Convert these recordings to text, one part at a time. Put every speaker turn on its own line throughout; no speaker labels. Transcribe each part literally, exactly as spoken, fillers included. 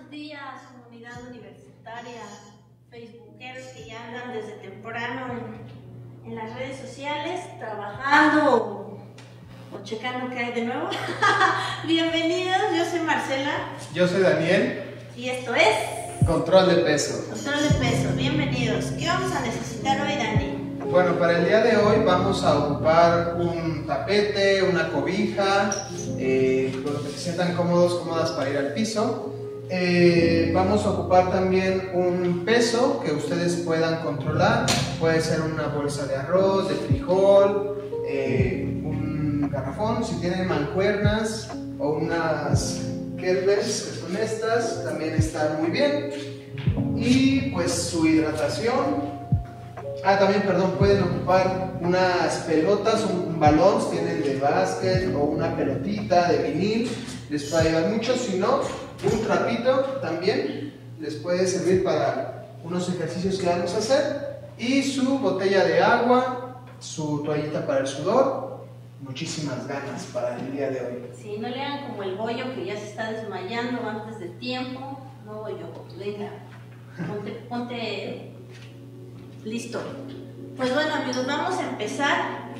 Buenos días, comunidad universitaria, facebookeros que ya andan desde temprano en, en las redes sociales, trabajando o, o checando qué hay de nuevo. Bienvenidos, yo soy Marcela.
Yo soy Daniel.
Y esto es...
Control de peso.
Control de peso, bienvenidos. ¿Qué vamos a necesitar hoy, Dani?
Bueno, para el día de hoy vamos a ocupar un tapete, una cobija, eh, con lo que se sientan cómodos, cómodas para ir al piso. Eh, vamos a ocupar también un peso que ustedes puedan controlar. Puede ser una bolsa de arroz, de frijol, eh, un garrafón, si tienen mancuernas o unas kettlebells, que son estas, también están muy bien. Y pues su hidratación. Ah, también, perdón, pueden ocupar unas pelotas, un, un balón, si tienen de básquet, o una pelotita de vinil, les puede ayudar mucho. Si no, un trapito también les puede servir para unos ejercicios que vamos a hacer. Y su botella de agua, su toallita para el sudor, muchísimas ganas para el día de hoy.
Sí, no le hagan como el bollo que ya se está desmayando antes de tiempo. No, bollo, venga, ponte, ponte listo. Pues bueno, amigos, vamos a empezar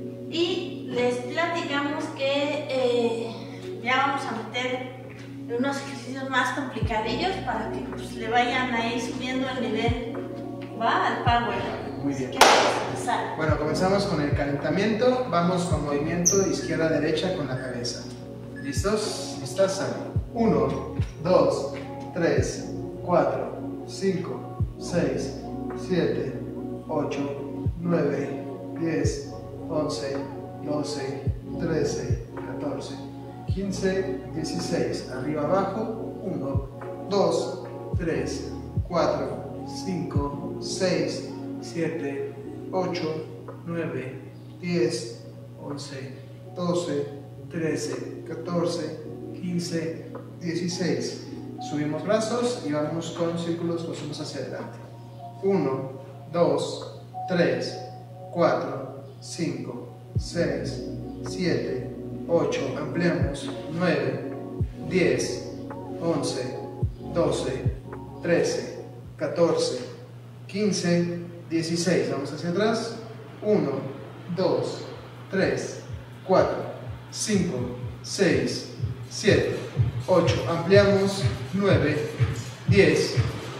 y les platicamos que eh, ya vamos a meter unos ejercicios más complicadillos para que pues, le vayan a ir subiendo el nivel, va al power.
Muy bien.
Así que vamos a empezar.
Bueno, comenzamos con el calentamiento. Vamos con movimiento izquierda-derecha con la cabeza. ¿Listos? ¿Listas? Sale. uno, dos, tres, cuatro, cinco, seis, siete, ocho, nueve, diez, once, doce, trece, catorce, quince, dieciséis. Arriba, abajo. uno, dos, tres, cuatro, cinco, seis, siete, ocho, nueve, diez, once, doce, trece, catorce, quince, dieciséis. Subimos brazos y vamos con círculos, los hacemos hacia adelante. uno, dos, tres, cuatro, cinco, seis, siete, ocho. Ampliamos. nueve, diez, once, doce, trece, catorce, quince, dieciséis. Vamos hacia atrás. uno, dos, tres, cuatro, cinco, seis, siete, ocho. Ampliamos. nueve, diez,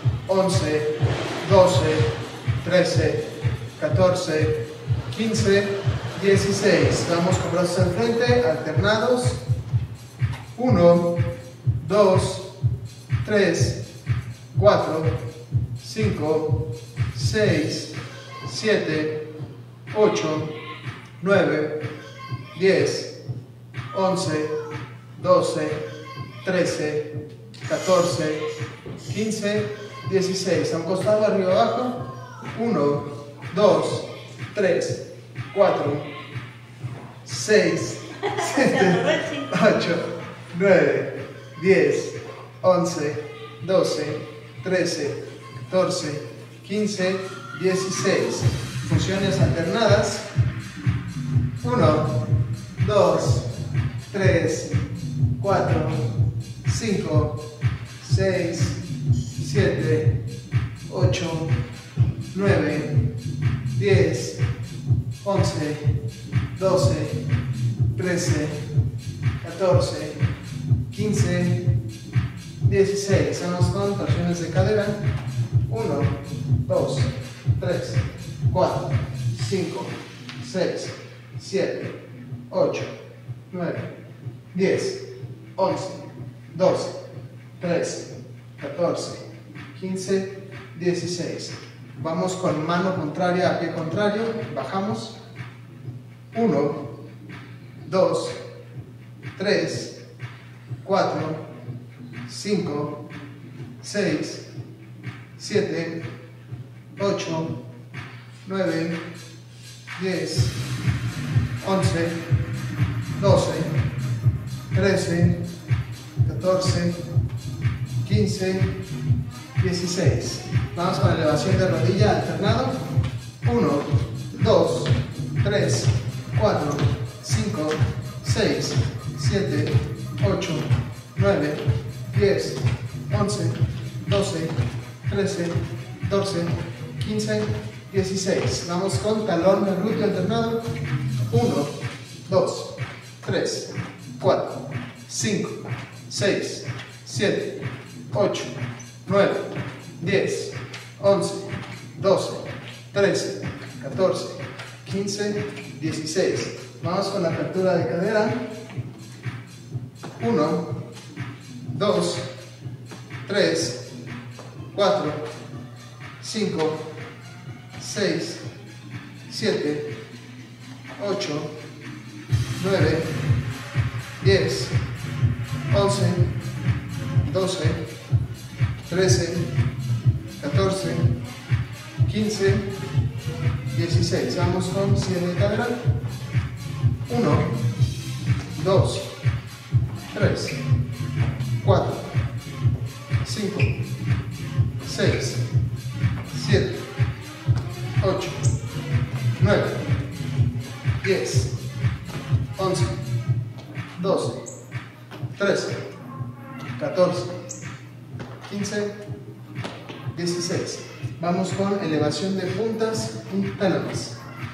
once, doce, trece, catorce, quince, dieciséis. Vamos con brazos al frente, alternados. uno, dos, tres, cuatro, cinco, seis, siete, ocho, nueve, diez, once, doce, trece, catorce, quince, dieciséis. A un costado, arriba, abajo. uno, dos, tres, cuatro, seis, siete, ocho, nueve, diez, once, doce, trece, catorce, quince, dieciséis. Funciones alternadas. uno, dos, tres, cuatro, cinco, seis, siete, ocho, nueve, diez, once, doce, trece, catorce, quince, dieciséis. Vamos con torsiones de cadera. uno, dos, tres, cuatro, cinco, seis, siete, ocho, nueve, diez, once, doce, trece, catorce, quince, dieciséis. Vamos con mano contraria a pie contrario. Bajamos. uno, dos, tres, cuatro, cinco, seis, siete, ocho, nueve, diez, once, doce, trece, catorce, quince, dieciséis. Vamos con elevación de rodilla alternado. uno, dos, tres, cuatro, cinco, seis, siete, ocho, nueve, diez, once, doce, trece, catorce, quince, dieciséis. Vamos con talón de glúteo alternado. uno, dos, tres, cuatro, cinco, seis, siete, ocho, nueve, diez, once, doce, trece, catorce, quince, dieciséis. Vamos con la apertura de cadera. uno, dos, tres, cuatro, cinco, seis, siete, ocho, nueve, diez, once, doce, trece, catorce, quince, dieciséis. Vamos con cierre de cadera. uno, dos, tres, cuatro, cinco, seis, siete, ocho, nueve, diez, once, doce, trece, catorce, quince, dieciséis. Vamos con elevación de puntas internas.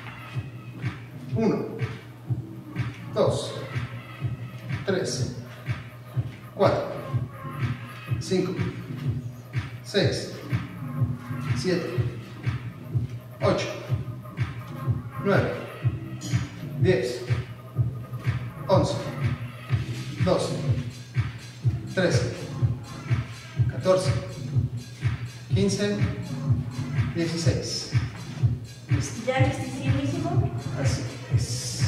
uno, dos, tres, cuatro, cinco, seis, siete, ocho, nueve, diez, once, doce, trece, catorce, quince, dieciséis.
¿Listo? ¿Ya listísimo?
Así es.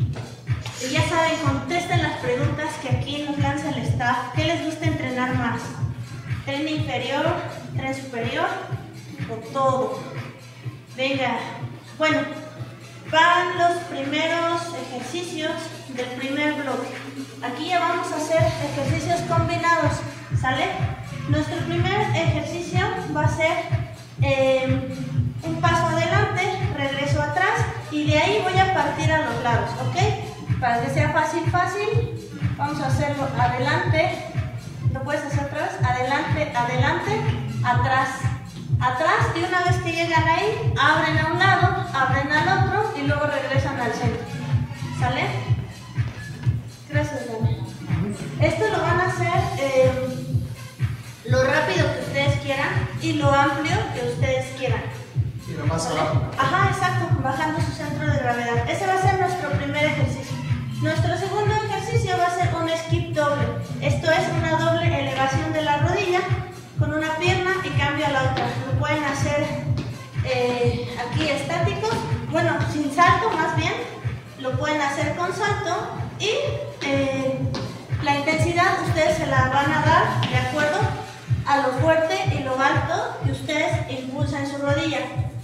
Y ya saben, contesten las preguntas que aquí nos lanza el staff. ¿Qué les gusta entrenar más? ¿Tren inferior? ¿Tren superior? ¿O todo? Venga. Bueno, van los primeros ejercicios del primer bloque. Aquí ya vamos a hacer ejercicios combinados, ¿sale? Nuestro primer ejercicio va a ser eh, un paso adelante, regreso atrás y de ahí voy a partir a los lados, ¿ok? Para que sea fácil, fácil, vamos a hacerlo adelante, ¿lo puedes hacer otra vez? Adelante, adelante, atrás, atrás, y una vez que llegan ahí, abren a un lado, abren al otro y luego regresan al centro, ¿sale? Gracias, Dani. Esto lo van a hacer eh, lo rápido que ustedes quieran y lo amplio que ustedes quieran.
Y lo más abajo.
Ajá, exacto, bajando su centro de gravedad. Ese va a ser nuestro primer ejercicio. Nuestro segundo ejercicio va a ser un skip doble. Esto es una doble elevación de la rodilla con una pierna y cambio a la otra. Lo pueden hacer eh, aquí estáticos, bueno, sin salto más bien. Lo pueden hacer con salto y eh, la intensidad ustedes se la van a dar de acuerdo a lo fuerte y lo alto que ustedes impulsan su rodilla.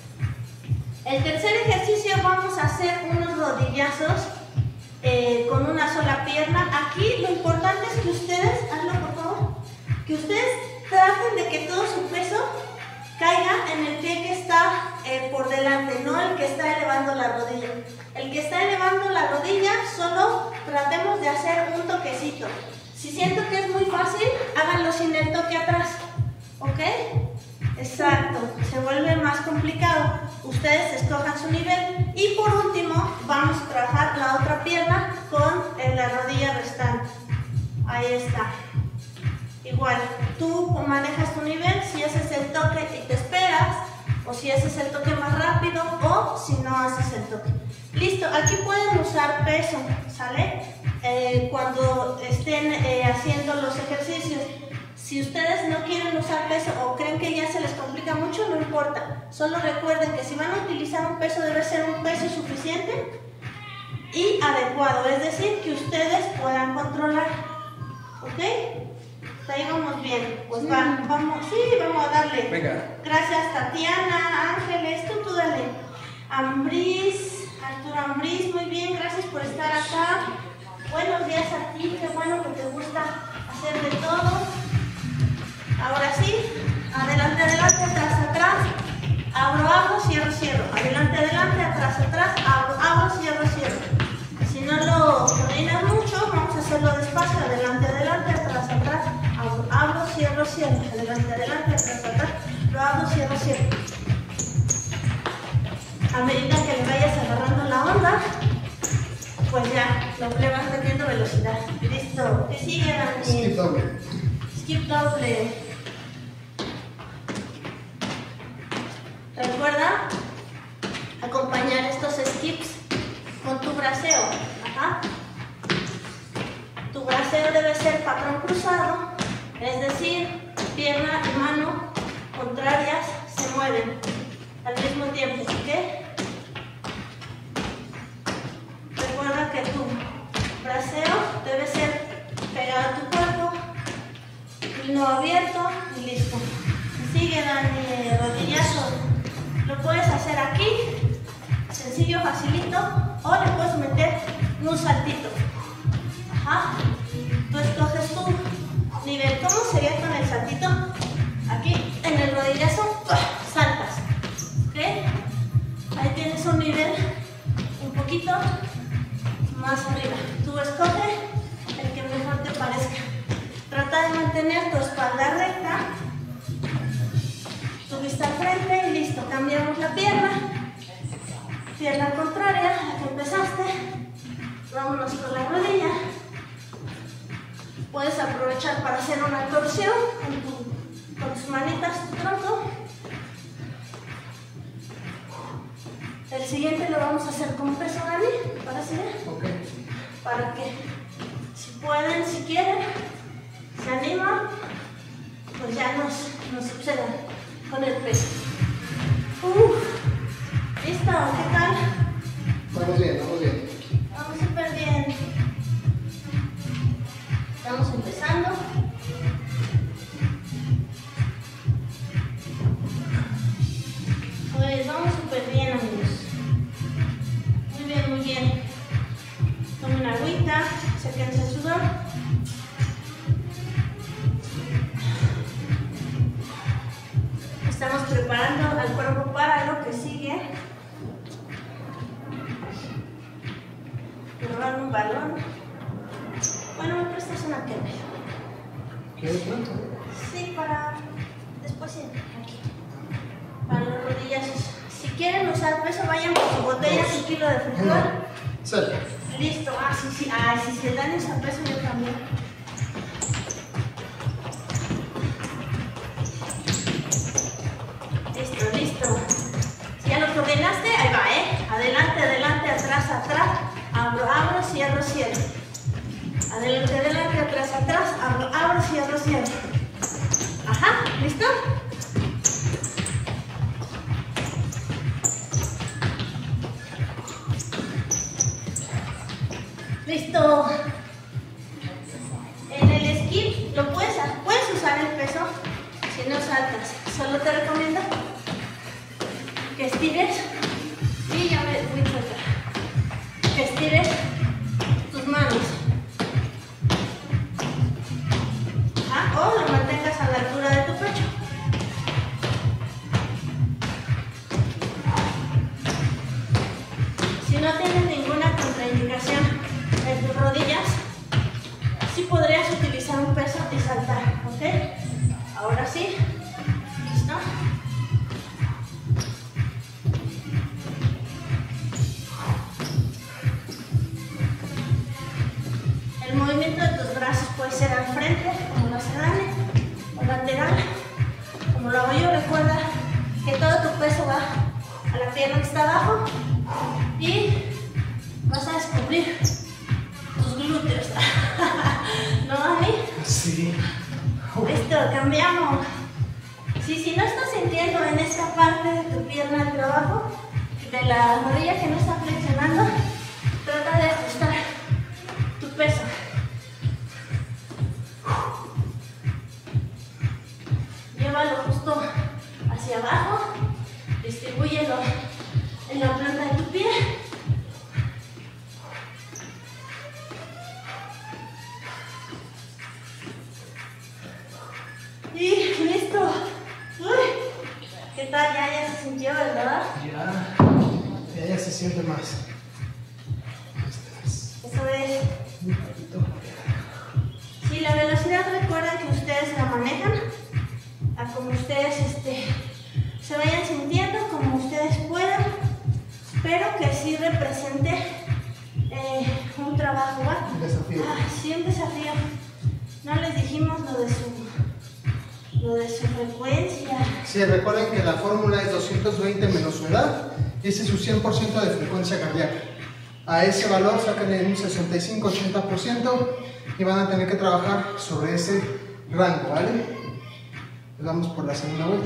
El tercer ejercicio vamos a hacer unos rodillazos eh, con una sola pierna. Aquí lo importante es que ustedes, hazlo por favor, que ustedes traten de que todo su peso caiga en el pie que está eh, por delante, no el que está elevando la rodilla. El que está elevando la rodilla, solo tratemos de hacer un toquecito. Si siento que es muy fácil, háganlo sin el toque atrás, ¿ok? Exacto, se vuelve más complicado. Ustedes escojan su nivel. Y por último, vamos a trabajar la otra pierna con eh, la rodilla restante. Ahí está. Igual, tú manejas tu nivel, si haces el toque y te esperas, o si haces el toque más rápido, o si no haces el toque. Listo, aquí pueden usar peso, ¿sale? Eh, cuando estén eh, haciendo los ejercicios. Si ustedes no quieren usar peso o creen que ya se les complica mucho, no importa. Solo recuerden que si van a utilizar un peso, debe ser un peso suficiente y adecuado, es decir, que ustedes puedan controlar, ¿ok? Ahí vamos bien, pues sí. van, vamos, sí, vamos a darle.
Venga.
Gracias, Tatiana, Ángeles, tú, tú dale. Ambris, Arturo Ambris, muy bien, gracias por estar acá. Buenos días a ti, qué bueno que te gusta hacer de todo. Ahora sí, adelante, adelante, atrás, atrás, abro, abro, cierro, cierro. Adelante, adelante, atrás, atrás, abro, abro, cierro, cierro. Si no lo coordinan mucho, vamos a hacerlo despacio, adelante, adelante, atrás, atrás, abro, abro, cierro, cierro, adelante, adelante, atrás, atrás, lo abro, cierro, cierro. A medida que le vayas agarrando la onda, pues ya lo, le vas metiendo velocidad. Listo, ¿qué sigue, Dani?
Skip doble.
Skip doble. Recuerda acompañar estos skips con tu braceo. Ajá. Tu braceo debe ser patrón cruzado, es decir, pierna y mano contrarias se mueven al mismo tiempo, ¿ok? Recuerda que tu braceo debe ser pegado a tu cuerpo, no abierto y listo. Sigue, Dani, rodillazo. Lo puedes hacer aquí, sencillo, facilito, o le puedes meter un saltito. Ajá. Tú escoges tu nivel. ¿Cómo sería con el saltito? Aquí, en el rodillazo, saltas. ¿Ok? Ahí tienes un nivel un poquito más arriba. Tú escoge el que mejor te parezca. Trata de mantener tu espalda recta, tu vista al frente y listo. Cambiamos la pierna. Pierna contraria, la que empezaste. Vámonos con la rodilla. Puedes aprovechar para hacer una torsión con, tu, con tus manitas, tu tronco. El siguiente lo vamos a hacer con peso, Dani, ¿parece bien?
Ok.
Para que, si pueden, si quieren, se animan, pues ya nos, nos observan con el peso. Uf. ¿Listo? ¿Qué tal?
Vamos bien, vamos bien.
Vamos súper bien. Estamos empezando. Pues vamos súper bien, amigos. Muy bien, muy bien. Tomen agüita, séquense el sudor. Estamos preparando al cuerpo para lo que sigue. Robar un balón. Bueno, me prestas una quema.
¿Quieres pronto?
Sí, para después sí, aquí. Para los rodillazos. Si quieren usar peso, vayan por su botella, su kilo de frijol.
Sal.
Listo. Ah, sí, sí. Ah, sí, si el Dani usa peso, yo también. Listo, listo. Si ya lo coordinaste, ahí va, ¿eh? Adelante, adelante, atrás, atrás. Abro, abro, cierro, cierro. Adelante, adelante, atrás, atrás. Abro, abro, cierro, cierro. Ajá, ¿listo? Listo. En el skip lo puedes, puedes usar el peso si no saltas. Solo te recomiendo que estires y ya me voy a tratar. Que estires tus manos. Ajá, o lo mantengas a la altura de tu pecho. Si no tienes ninguna contraindicación en tus rodillas, sí podrías utilizar un peso y saltar, ¿ok? Ahora sí, ¿listo? El movimiento de tus brazos puede ser al frente, como lo hace Dani, o lateral, como lo hago yo. Recuerda que todo tu peso va a la pierna que está abajo y vas a descubrir tus glúteos. ¿No, Dani?
Sí.
Listo, cambiamos. Si, si no estás sintiendo en esta parte de tu pierna el trabajo, de la rodilla que no está flexionando, trata de ajustar tu peso. Llévalo justo hacia abajo, distribúyelo en la planta de tu pie. Y listo. Uy, ¿qué tal? Ya, ya se sintió, ¿verdad?
Ya. Ya, ya se siente más.
Eso es.
Un poquito.
Sí, la velocidad, recuerden que ustedes la como ustedes este, se vayan sintiendo, como ustedes puedan, pero que sí represente eh, un trabajo, ¿va?
Un desafío.
Ah, sí, un desafío. No les dijimos lo de su, lo de su frecuencia.
Sí, recuerden que la fórmula es doscientos veinte menos su edad, y ese es su cien por ciento de frecuencia cardíaca. A ese valor sacan en un sesenta y cinco a ochenta por ciento y van a tener que trabajar sobre ese rango, ¿vale? Vamos por la segunda vuelta.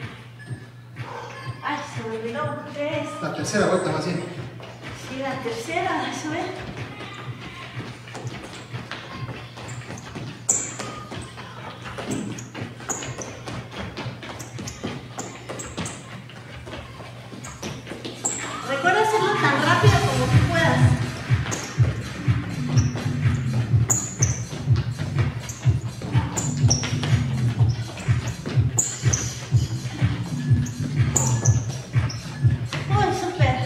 Ay, se me olvidó qué es.
La tercera vuelta más bien.
Sí, la tercera, eso es. Recuerda hacerlo tan rápido como tú puedas. Uy, súper.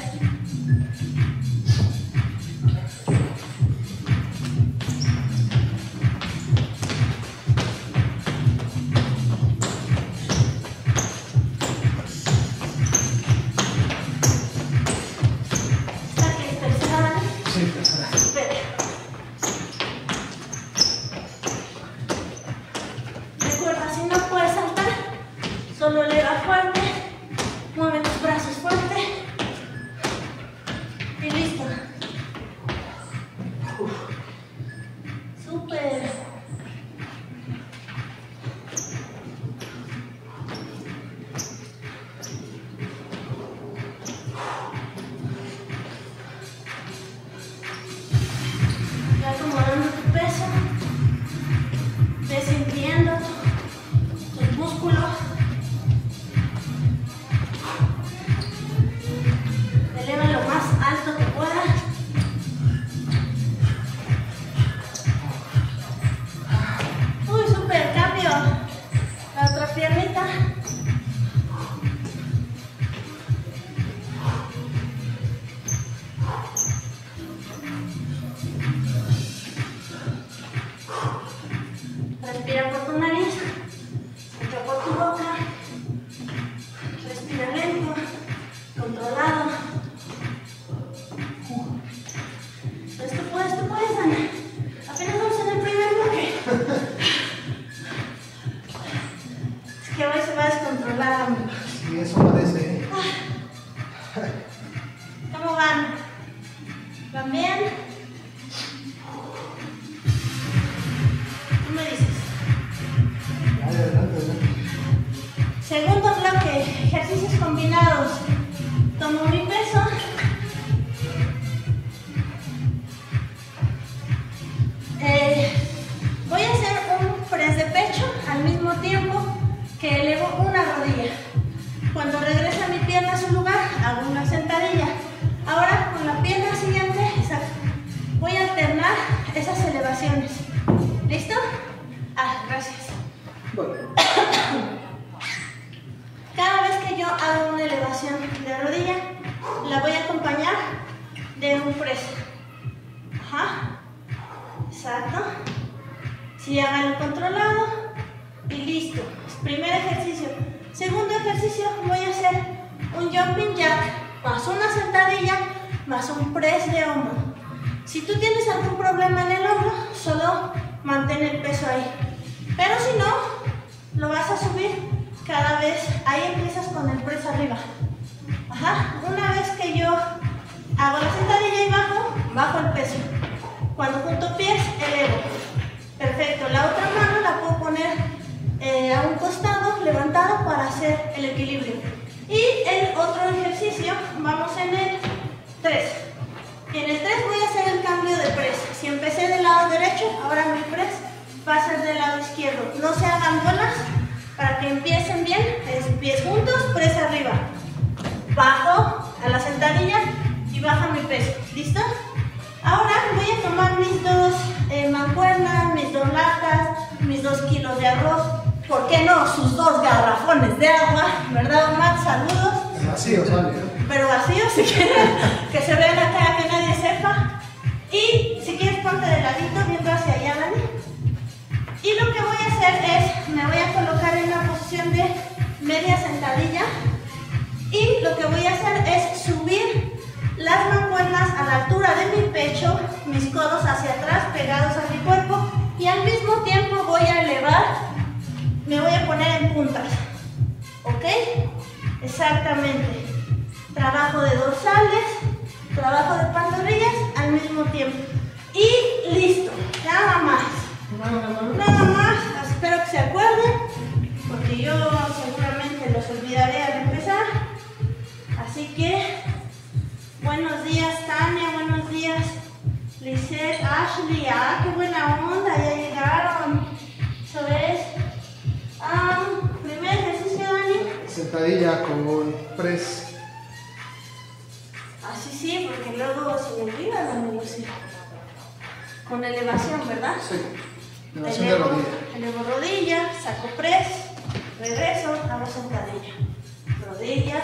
Recuerda, si no puedes saltar, solo eleva fuerte, mueve tus brazos fuerte y listo. Uf. Súper. Y acomodando tu peso, desinflando tus músculos. Eleva lo más alto que puedas. Uy, súper, cambio. La otra piernita. Respira por tu nariz, entra por tu boca, respira lento, controlado. Pues tú puedes, tú puedes, Ana. Apenas vamos en el primer bloque. Es que hoy se va a descontrolar, amigo.
Sí, eso parece, ¿eh?
¿Cómo van? ¿Van bien? ¿Tú me dices?
Dale, adelante, adelante.
Segundo bloque, ejercicios combinados. Tomo mi peso. Eh, voy a hacer un press de pecho al mismo tiempo que elevo una rodilla. Cuando regresa mi pierna a su lugar, hago una sentadilla. Ahora con la pierna siguiente, exacto, voy a alternar esas elevaciones. ¿Listo? Ah, gracias.
Bueno.
Cada vez que yo hago una elevación de rodilla, la voy a acompañar de un press. Ajá. Exacto. Sí, háganlo controlado y listo. Primer ejercicio. Segundo ejercicio, voy a hacer un jumping jack más una sentadilla más un press de hombro. Si tú tienes algún problema en el hombro, solo mantén el peso ahí. Pero si no, lo vas a subir cada vez. Ahí empiezas con el press arriba. Ajá. Una vez que yo hago la sentadilla y bajo, bajo el peso. Cuando junto pies, elevo. Perfecto. La otra mano la puedo poner eh, a un costado, levantado para hacer el equilibrio. Y el otro ejercicio, vamos en el tres. En el tres voy a hacer el cambio de press. Si empecé del lado derecho, ahora mi press va a ser del lado izquierdo. No se hagan bolas para que empiecen bien. Es pies juntos, press arriba. Bajo a la sentadilla y baja mi peso. ¿Listo? Ahora voy a tomar mis dos eh, mancuernas, mis dos latas, mis dos kilos de arroz. ¿Por qué no? Sus dos garrafones de agua. ¿Verdad, Omar? Saludos.
Vacío, ¿vale?
Pero vacío, si quieren que se vea la cara, que nadie sepa. Y si quieres ponte de ladito, viendo hacia allá, Dani. Y lo que voy a hacer hacer es, me voy a colocar en una posición de media sentadilla y lo que voy a hacer es subir las mancuernas a la altura de mi pecho, mis codos hacia atrás pegados a mi cuerpo y al mismo tiempo voy a elevar, me voy a poner en puntas, ¿ok? Exactamente. Trabajo de dorsales, trabajo de pantorrillas al mismo tiempo. Y listo, nada más. Nada más, espero que se acuerden, porque yo seguramente los olvidaré al empezar. Así que, buenos días Tania, buenos días Lisette, Ashley, ah, qué buena onda, ya llegaron. Eso es. Ah, primer ejercicio, Dani.
Sentadilla con press.
Así sí, porque luego se me olvida la velocidad. Con elevación, ¿verdad?
Sí. Elevación de
elevo,
rodilla.
Elevo rodilla, saco press, regreso, hago sentadilla. Rodilla.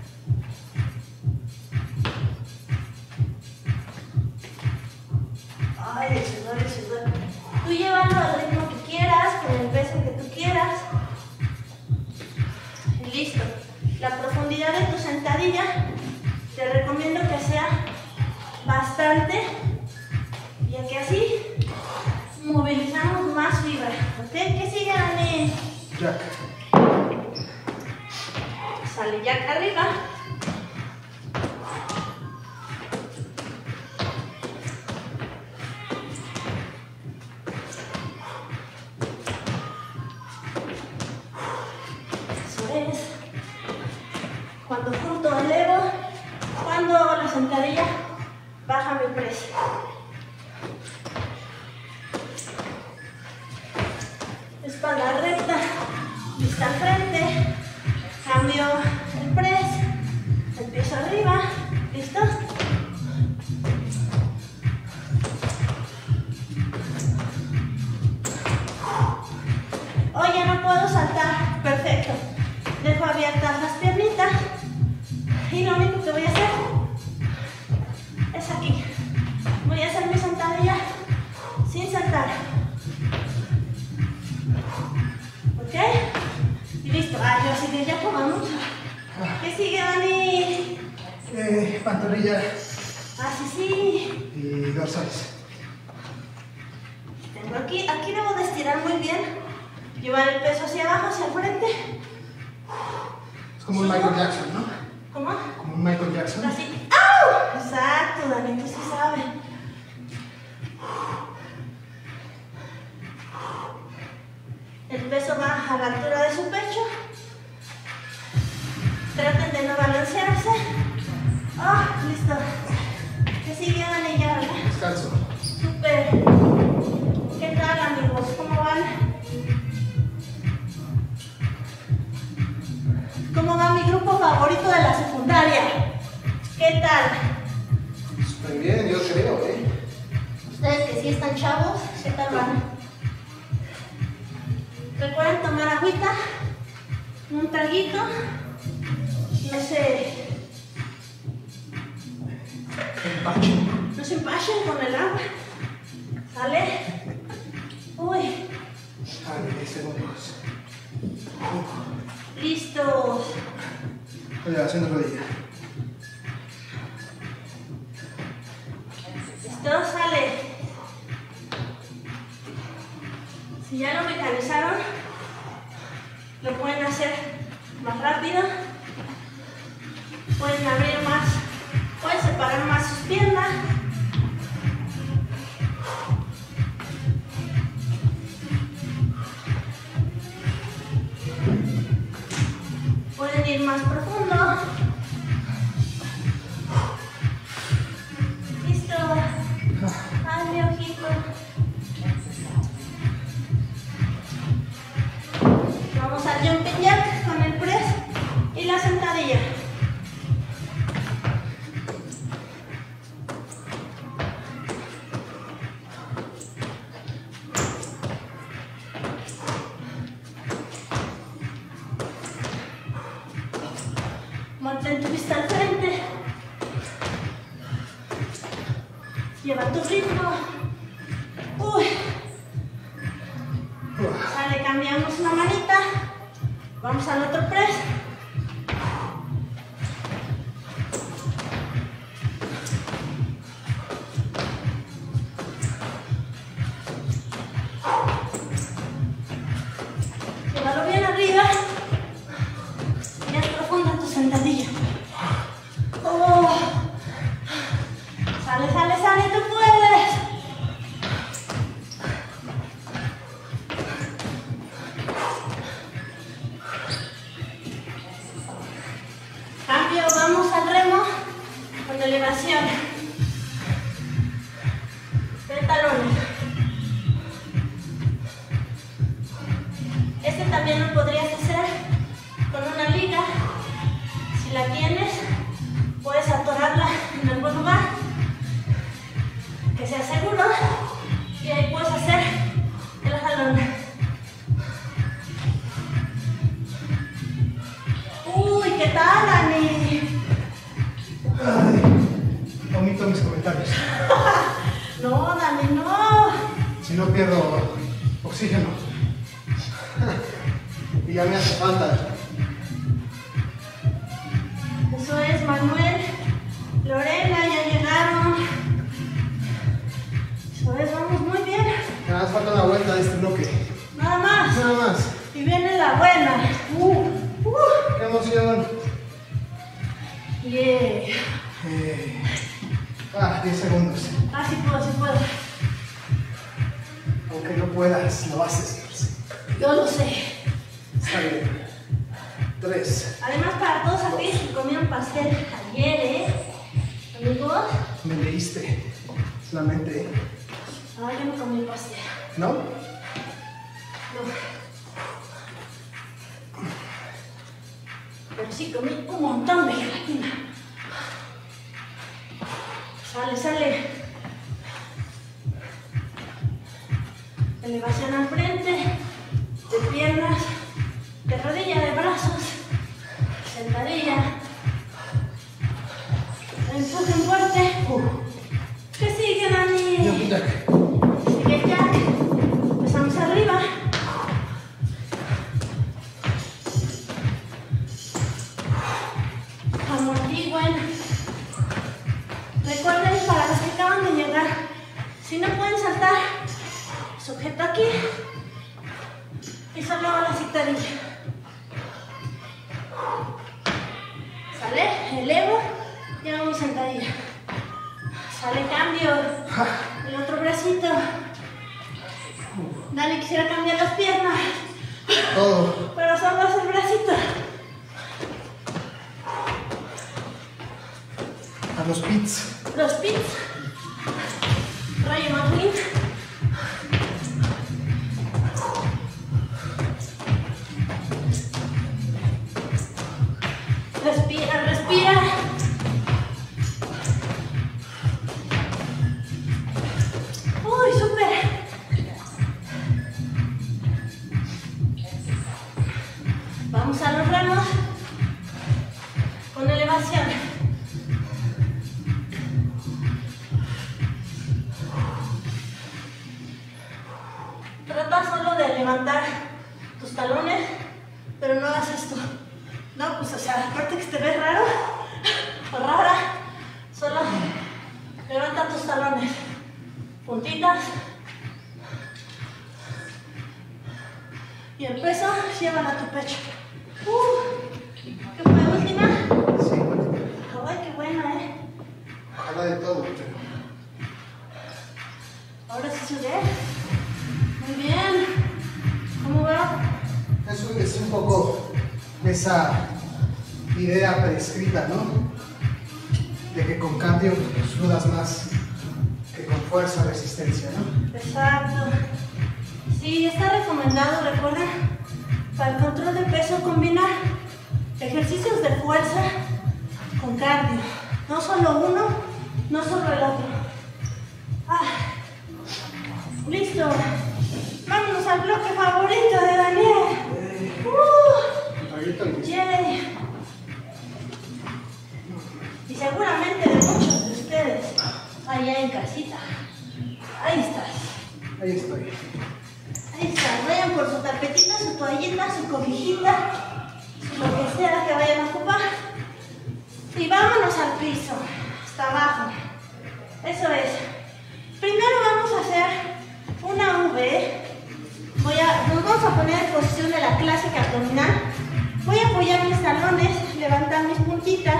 Ay, el sudor, el sudor. Tú llévalo al ritmo que quieras, con el peso que tú quieras. Y listo. La profundidad de tu sentadilla te recomiendo que sea bastante, ya que así movilizamos más fibra. ¿Ok? ¿Qué sigue, Dani?
Jack.
Sale jack arriba. Eso es. Cuando junto elevo, cuando la sentadilla baja mi press. Espalda recta, vista al frente, cambio el press, empiezo arriba, ¿listo? Oye, no puedo saltar, perfecto. Dejo abiertas las piernitas y lo único que voy a hacer es aquí. Voy a hacer mi sentadilla sin saltar. ¿Ok? Y listo. Ah, yo así que ya comamos. ¿Qué sigue, Dani?
Eh, pantorrilla
Ah, sí, sí.
y dorsales.
Tengo aquí, aquí debo de estirar muy bien. Llevar el peso hacia abajo, hacia el frente.
Es como un Michael Jackson, ¿no?
¿Cómo?
Como un Michael Jackson.
Así. ¡Au! Exacto, Dani, tú sí sabes. El peso va a la altura de su pecho. Traten de no balancearse. ¡Ah! Oh, listo. ¿Qué sigue, Dani? Ya, ¿verdad?
Descanso.
Súper. ¿Qué tal, amigos? ¿Cómo van? ¿Cómo va mi grupo favorito de la secundaria? ¿Qué tal?
Súper bien, yo creo, ¿eh?
Ustedes que sí están chavos, ¿qué tal van? Recuerden tomar agüita, un traguito, no se,
Empache.
no se empachen con el agua, ¿sale? Uy,
Dale, diez segundos.
listos.
Elevación de rodilla.
Listo, sale. Si ya lo mecanizaron, lo pueden hacer más rápido. Pueden abrir más, pueden separar más sus piernas. Pueden ir más profundo. Listo. Ay, mi ojito. Vamos al jumping jack con el press y la sentadilla. Mantén tu vista al frente. Lleva tu ritmo. Uy. Sale, puedes. Llévalo bien arriba. Bien profunda tu sentadilla. Oh. Sale, sale, sale, tú puedes. Cambio, vamos al remo con elevación de talones. Este también lo podrías hacer con una liga. Si la tienes, puedes atorarla en algún lugar que sea seguro y ahí puedes hacer el jalón. Uy, ¿qué tal, Dani?
Ay, omito mis comentarios.
No, Dani, no.
Si no pierdo oxígeno. Y ya me hace falta.
Eso es, Manuel. Lorena, ya llegaron. Eso es, vamos muy bien.
Nada más falta una vuelta de este bloque.
Nada más.
Nada más.
Y viene la buena. Uh, uh.
¡Qué emoción!
Yeah.
Eh, ah, diez segundos.
Ah, sí puedo, sí puedo.
Aunque no puedas, lo haces.
Yo lo sé.
Está bien. Tres.
Además, para todos aquellos que comieron pastel ayer, ¿eh? Amigos.
Me leíste. Solamente.
Ah, yo no comí pastel.
¿No?
No. Pero sí comí un montón de gelatina. Sale, sale. Elevación al frente, de piernas, de rodilla, de brazos, sentadilla. Empuje fuerte. Uh. ¿Qué sigue, Dani?
Yo, Jack.
Sigue Jack. Empezamos arriba. Amortigüen. Recuerden, para los que acaban de llegar, si no pueden saltar, sujeto aquí y solo hago la citadilla. Sale, elevo y hago mi sentadilla. Sale, cambio. El otro bracito. Dale, quisiera cambiar las piernas,
Todo.
pero solo hace el bracito.
A los pits.
Los pits. Rayo McQueen. Respira, respira. Uy, súper. Vamos a los remos con elevación. Trata solo de levantar tus talones, pero no hagas esto. No, pues o sea, aparte que te ves raro o rara, solo levanta tus talones, puntitas, y el peso llévalo a tu pecho. Uh, ¿Qué fue, última?
Sí.
Ay, qué buena, ¿eh?
Ojalá de todo, pero.
Ahora sí sube. Muy bien. ¿Cómo va?
Eso es un poco esa idea prescrita, ¿no? De que con cambio sudas más que con fuerza o resistencia, ¿no?
Exacto. Sí, está recomendado, recuerden, para el control de peso combinar ejercicios de fuerza con cardio. No solo uno, no solo el otro. Ah, listo. Vámonos al bloque favorito de Daniel. Uh, yay. Y seguramente de muchos de ustedes allá en casita. Ahí estás.
Ahí estoy.
Ahí está, vayan por su tapetita, su toallita, su cobijita, lo que manos al piso, hasta abajo. Eso es. Primero vamos a hacer una V. Voy a, nos vamos a poner en posición de la clásica abdominal. Voy a apoyar mis talones, levantar mis puntitas.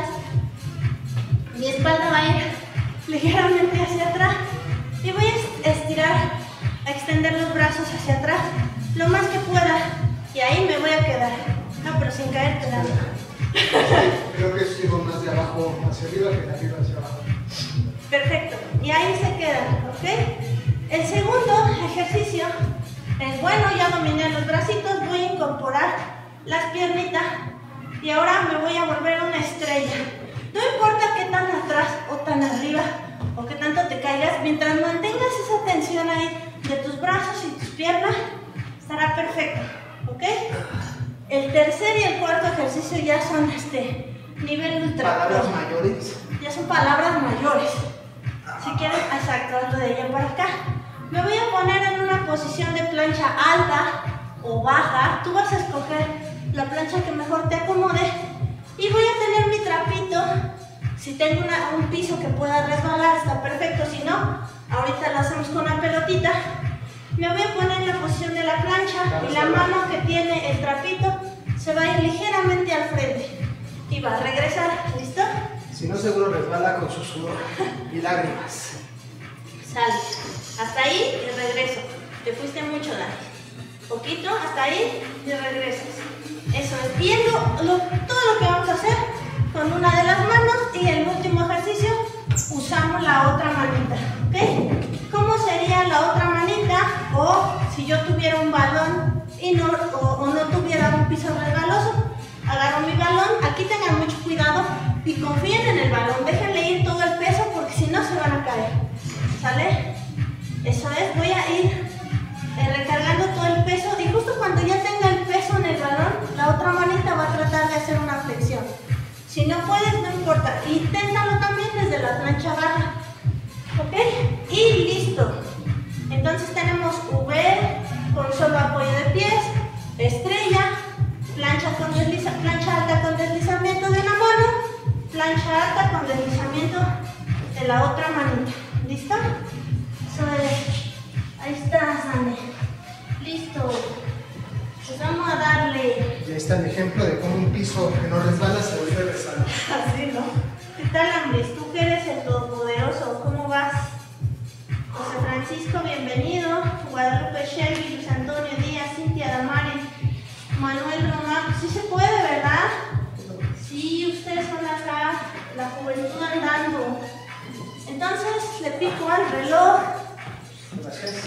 Mi espalda va a ir ligeramente hacia atrás. Y voy a estirar, a extender los brazos hacia atrás lo más que pueda. Y ahí me voy a quedar. No, pero sin caer quedando.
Creo que sigo más de abajo hacia arriba que de arriba hacia abajo.
Perfecto. Y ahí se quedan, ¿ok? El segundo ejercicio es, bueno, ya dominé los bracitos, voy a incorporar las piernitas y ahora me voy a volver una estrella. No importa qué tan atrás o tan arriba o qué tanto te caigas, mientras mantengas esa tensión ahí de tus brazos y tus piernas, estará perfecto, ¿ok? El tercer y el cuarto ejercicio ya son este nivel ultra.
Palabras mayores.
Ya son palabras mayores. Si quieres, exacto, hazlo de allá para acá. Me voy a poner en una posición de plancha alta o baja. Tú vas a escoger la plancha que mejor te acomode. Y voy a tener mi trapito. Si tengo una, un piso que pueda resbalar, está perfecto. Si no, ahorita lo hacemos con una pelotita. Me voy a poner en la posición de la plancha y la mano que tiene el trapito se va a ir ligeramente al frente. Y va a regresar. ¿Listo?
Si no, seguro resbala con su sudor y lágrimas.
Sale. Hasta ahí y regreso. Te fuiste mucho, Dani. Poquito, hasta ahí y regresas. Eso es. Y lo, lo, todo lo que vamos a hacer con una de las manos y el último ejercicio usamos la otra manita. ¿Ok? ¿Cómo sería la otra manita? O si yo tuviera un balón y no, o, o no tuviera un piso resbaloso, agarro mi balón. Aquí tengan mucho cuidado y confíen en el balón. Déjenle ir todo el peso porque si no se van a caer. ¿Sale? Eso es. Voy a ir eh, recargando todo el peso y justo cuando ya tenga el peso en el balón, la otra manita va a tratar de hacer una flexión. Si no puedes, no importa. Inténtalo también desde la plancha baja. ¿Ok? Y listo. Entonces tenemos V con solo apoyo de pies, estrella, plancha, con desliza, plancha alta con deslizamiento de una mano, plancha alta con deslizamiento de la otra manita. ¿Listo? Eso es. Ahí estás, Dani. Listo. Pues vamos a darle.
Ya está el ejemplo de cómo un piso que no resbala se vuelve resbala.
Así, ¿no? ¿Qué tal, Ambris? ¿Tú que eres el todopoderoso? ¿Cómo vas? José Francisco, bienvenido. Guadalupe Shelby, Luis Antonio Díaz, Cintia Damari, Manuel Román. Sí se puede, ¿verdad? Sí, ustedes son acá, la juventud andando. Entonces le pico al reloj.
Gracias.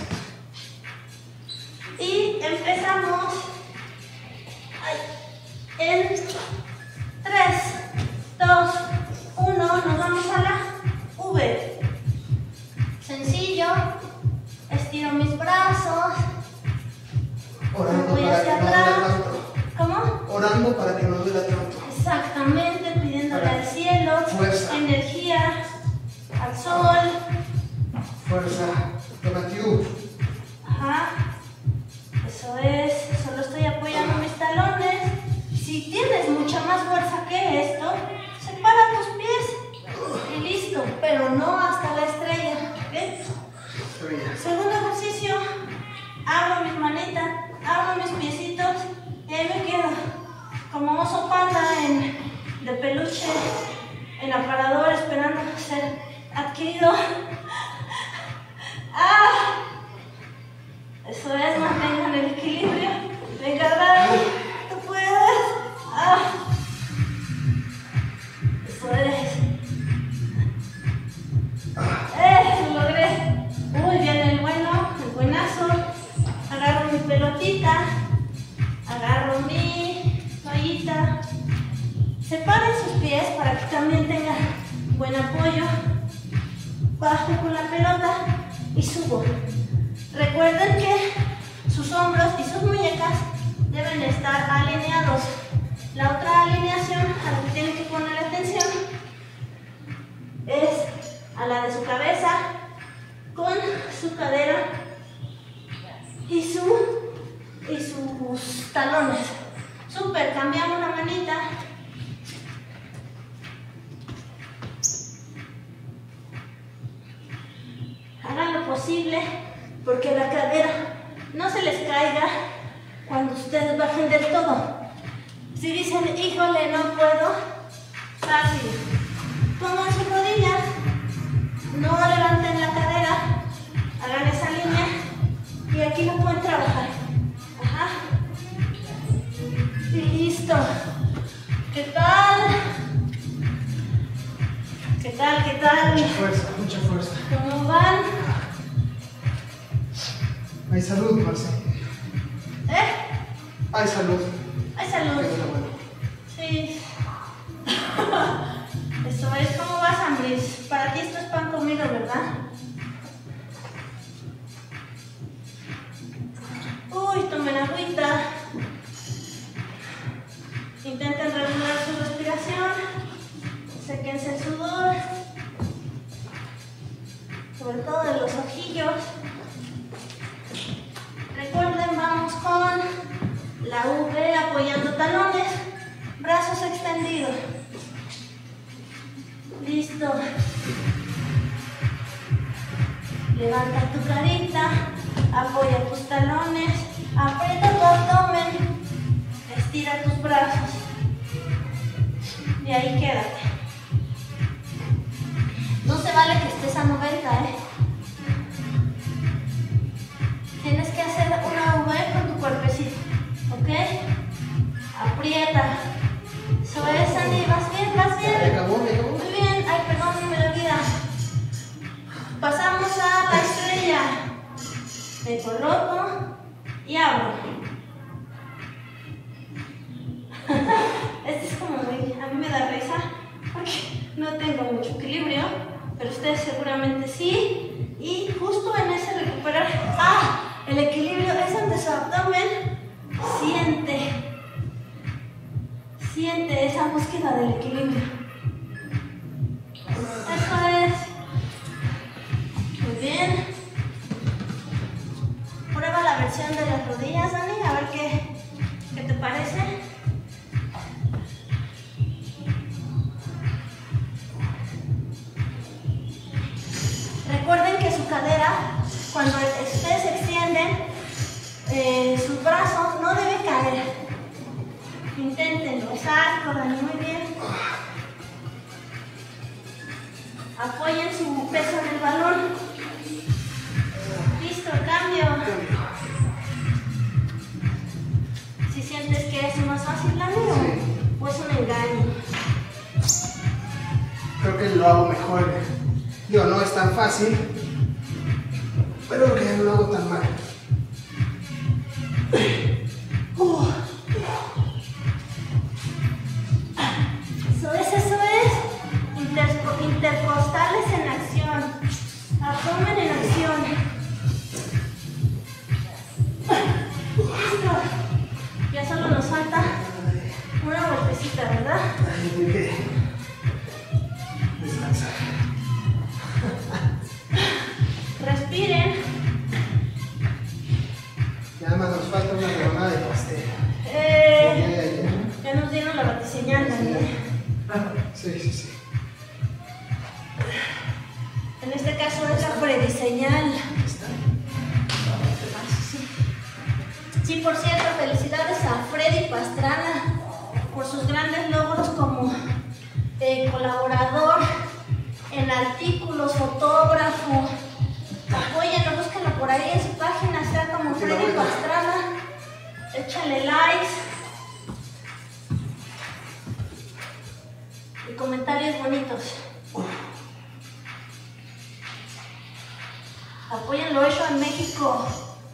Y empezamos ay, en tres, dos, uno, nos vamos a la V. Sencillo, estiro mis brazos,
Orando
voy
para
hacia
que no
atrás.
duela tanto.
¿Cómo?
Orando para que no duela tanto.
Exactamente, pidiéndole al cielo,
Fuerza.
energía, al sol.
Fuerza. Donatiuh.
Ajá. Eso es, solo estoy apoyando mis talones. Si tienes mucha más fuerza que esto, separa tus pies y listo, pero no hasta la estrella. ¿Okay? Segundo ejercicio, abro mis manitas, abro mis piecitos y ahí me quedo como oso panda en, de peluche en aparador esperando ser adquirido. ¡Ah! Eso es, mantengan el equilibrio. Venga, Dani, tú puedes. ¡Ah! Eso es. ¡Eh! Lo logré. Muy bien, el bueno, el buenazo. Agarro mi pelotita. Agarro mi toallita. Separen sus pies para que también tengan buen apoyo. Bajo con la pelota y subo. Recuerden que sus hombros y sus muñecas deben estar alineados. La otra alineación a la que tienen que poner atención es a la de su cabeza con su cadera y, su, y sus talones. Súper, cambiamos la manita. flexible, porque la cadera no se les caiga cuando ustedes bajen del todo. Si dicen, híjole, no puedo, fácil. Pongan sus rodillas, no levanten la cadera, hagan esa línea y aquí lo pueden trabajar. Ajá. Y listo. ¿Qué tal? ¿Qué tal? ¿Qué tal?
Mucha fuerza, mucha fuerza.
¿Cómo van?
Hay salud, Marce.
¿Eh?
Hay salud.
Hay salud. Sí. Eso es. ¿Cómo vas, Ambris? Para ti esto es pan comido, ¿verdad? Uy, tomen agüita. Intenten regular su respiración. Séquense el sudor. Sobre todo de los ojillos. Recuerden, vamos con la V apoyando talones, brazos extendidos. Listo. Levanta tu carita, apoya tus talones, aprieta tu abdomen, estira tus brazos y ahí quédate. No se vale que estés a noventa, ¿eh? Tienes que hacer una V con tu cuerpecito, ¿ok? Aprieta. Eso es, Andy, vas bien, vas bien.
¿Me acabó, me acabó?
Muy bien, ay, perdón, no me lo olvida. Pasamos a la estrella. Me coloco y abro. Este es como muy, a mí me da risa porque no tengo mucho equilibrio, pero ustedes seguramente sí. Y justo en ese recuperar, ah, el equilibrio es donde su abdomen siente, siente esa búsqueda del equilibrio. Eso es. Muy bien. Prueba la versión de las rodillas, Dani, a ver qué, qué te parece. Recuerden que su cadera, cuando ustedes se extienden, eh, sus brazos no deben caer. Inténtenlo. Exacto, Dani, muy bien. Apoyen su peso en el balón. Listo, cambio. Si sientes que es más fácil, Dani,
Sí.
o es un engaño.
Creo que lo hago mejor. Digo, no es tan fácil, pero creo que ya no lo hago tan mal. Uh.
Eso es, eso es. Inter intercostales en acción. Abdomen en acción. Listo. Ya solo nos falta una golpecita, ¿verdad?
Ay, tengo que descansar.
Respiren.
Nada más nos falta una rebanada de pastel.
Eh,
Ya, ya,
ya nos dieron la batiseñal también.
ya. Sí, sí, sí.
En este caso es la prediseñal.
¿Está?
Sí. Sí, por cierto, felicidades a Freddy Pastrana por sus grandes logros como eh, colaborador en artículos, fotógrafo. Apóyenlo, búsquenlo por ahí en su página, está como Freddy Pastrana. Échale likes y comentarios bonitos. Apóyenlo, hecho en México.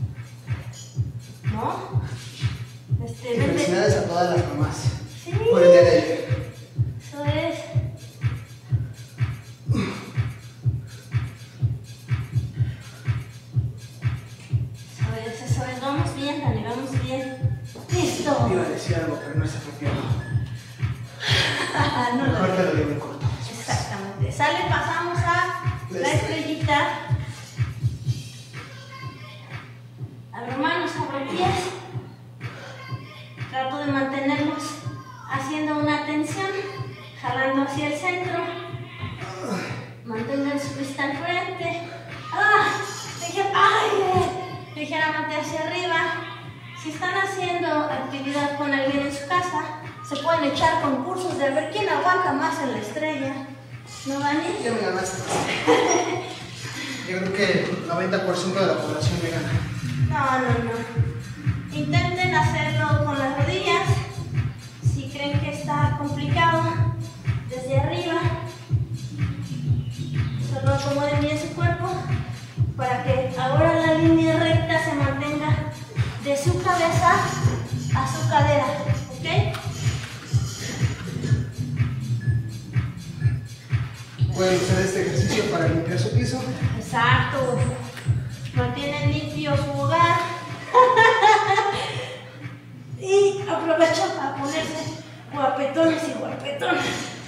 ¿No? Este,
Y
vende.
felicidades a todas las mamás
Sí.
por el día de ayer.
Eso es. Eso es, eso es. Vamos bien, Dani, vamos bien. Listo.
Iba a decir algo, pero no es apropiado.
No lo
Mejor te
digo.
lo digo en corto.
Exactamente. Sale, pasamos a la estrellita. Abro manos, abro pies. Trato de mantenerlos haciendo una tensión, jalando hacia el centro. Mantengan su vista al frente. ¡Ah! Dejé ligeramente hacia arriba. Si están haciendo actividad con alguien en su casa, se pueden echar concursos de a ver quién aguanta más en la estrella. ¿No, Dani?
Ya me ganaste. Yo creo que el noventa por ciento de la población me gana.
No, no, no. Intenten hacerlo con las rodillas. Si creen que está complicado, desde arriba. Solo acomoden bien su cuerpo para que ahora la línea recta se mantenga de su cabeza a su cadera, ¿ok?
Pueden usar este ejercicio para limpiar su piso.
Exacto. Mantienen limpio su hogar. Y aprovechan para ponerse guapetones y guapetones.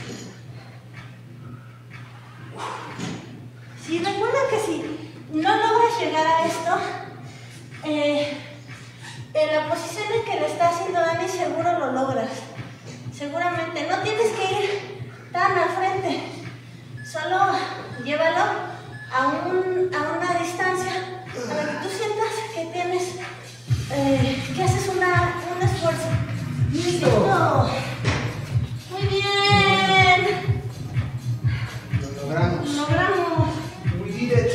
Si recuerda que si no logras llegar a esto, eh, en la posición en que le está haciendo Dani, seguro lo logras. Seguramente. No tienes que ir tan al frente. Solo llévalo a, un, a una distancia a la que tú sientas que tienes, eh, que haces una, un esfuerzo. ¡Listo! ¡Muy bien!
Lo logramos.
¡Lo logramos!
We did it.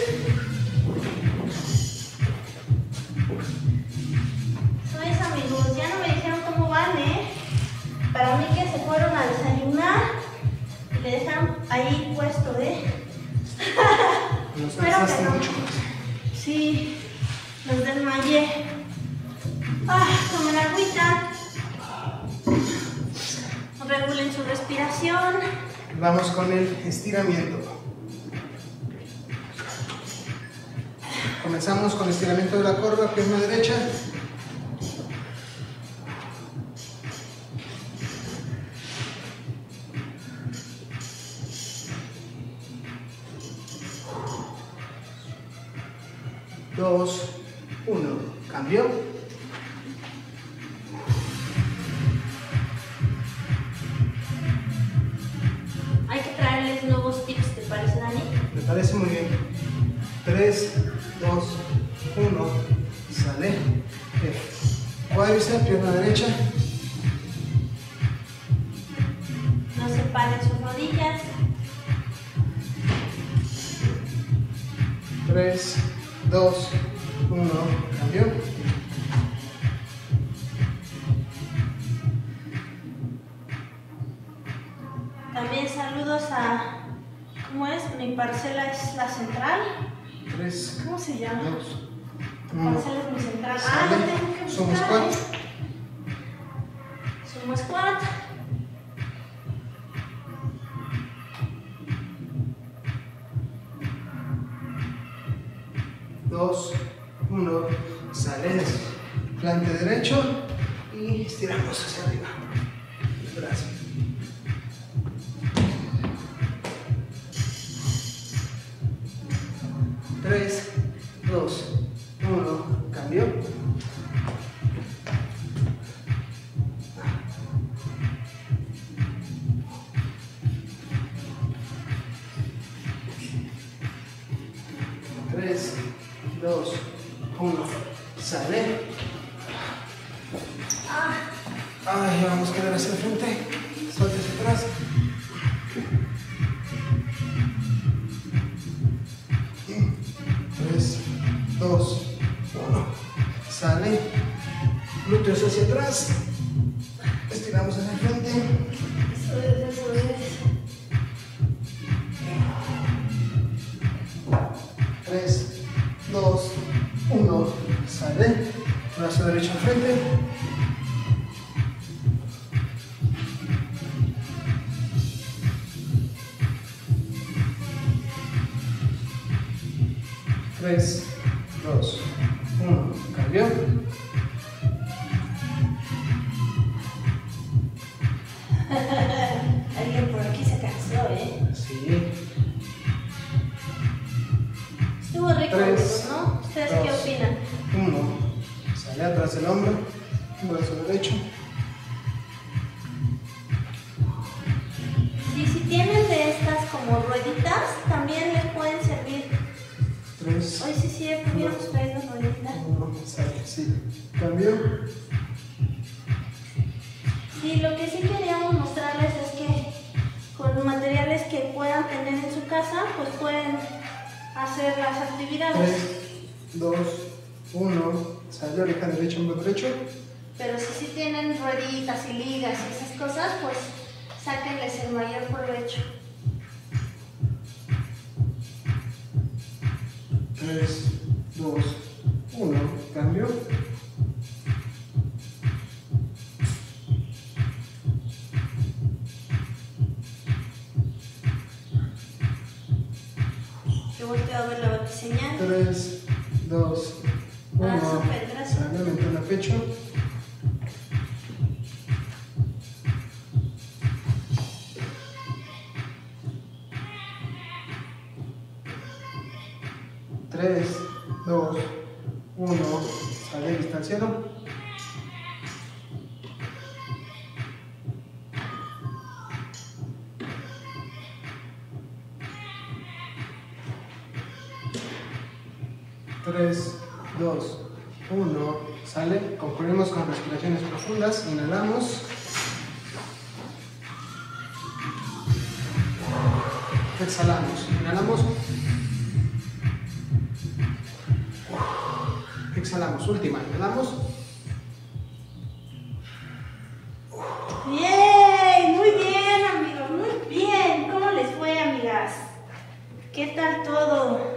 Sois amigos, ya no me dijeron cómo van, ¿eh? Para mí que se fueron a desayunar y le dejaron ahí puesto, ¿eh?
Nos
Espero que
cansaste
no.
mucho.
Sí, los desmayé. Ah, tomen agüita. Regulen su respiración.
Vamos con el estiramiento. Comenzamos con estiramiento de la corva, pierna derecha. Dos, uno, cambio.
Hay que traerles nuevos tips, ¿te parece, Dani?
Me parece muy bien. Tres, dos, uno, sale. Bien. Cuádriceps, pierna derecha.
No separen sus rodillas.
Tres, dos, uno, cambio.
También saludos a, ¿cómo es? Mi parcela es la central.
Tres,
¿Cómo se llama?
dos,
Mi
uno.
parcela es mi central. Ah,
Sale.
lo tengo que
Sumo
buscar,
squat.
¿eh? Sumo squat.
Dos, uno, sale. Plante derecho y estiramos hacia arriba. Brazo. Tres, dos, uno, cambio. Tres, dos, uno, sale. Ay, vamos a quedar hacia el frente. Suelta hacia atrás. Tres, dos, uno, sale. Glúteos hacia atrás. Estiramos hacia el frente.
Eso es, eso es.
Tres, dos, uno, sale. Brazo derecho al frente. Tres, dos, uno, cambio.
Alguien por aquí se cansó, ¿eh?
Sí.
Estuvo rico,
Tres,
amigos, ¿no? ¿Ustedes qué
dos,
opinan?
Uno, sale atrás del hombro, brazo derecho.
Sí, si tienen de estas como rueditas, también les pueden servir.
Tres,
Hoy sí, sí, hubiéramos traído rueditas.
uno,
puedan tener en su casa, pues pueden hacer las actividades.
tres, dos, uno, sale oreja derecha, hombro derecho.
Pero si sí tienen rueditas y ligas y esas cosas, pues sáquenles el mayor provecho.
tres, dos, uno, cambio.
Yo volteo a ver la batiseñal.
tres, dos, uno.
Ah, súper, gracias.
Sale, ventana a pecho. tres, dos, uno, sale, distanciado. tres, dos, uno, sale. Concluimos con respiraciones profundas. Inhalamos. Exhalamos. Inhalamos. Exhalamos. Última. Inhalamos.
Bien, muy bien, amigos, muy bien. ¿Cómo les fue, amigas? ¿Qué tal todo?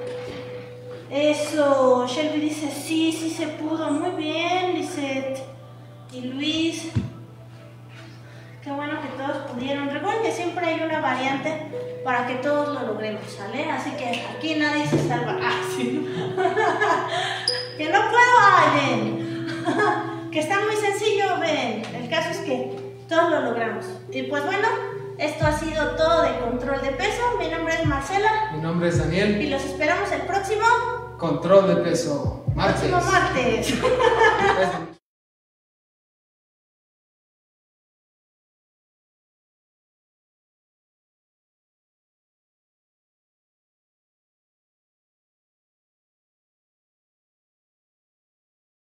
Eso, Shelby dice, sí, sí se pudo. Muy bien, Lisette y Luis. Qué bueno que todos pudieron. Recuerden que siempre hay una variante para que todos lo logremos, ¿sale? Así que aquí nadie se salva. Ah, sí. Que no puedo, ay, ven. Que está muy sencillo, ven. El caso es que todos lo logramos. Y pues bueno, esto ha sido todo de control de peso. Mi nombre es Marcela.
Mi nombre es Daniel.
Y los esperamos el próximo...
Control de peso. Martes.
Próximo martes.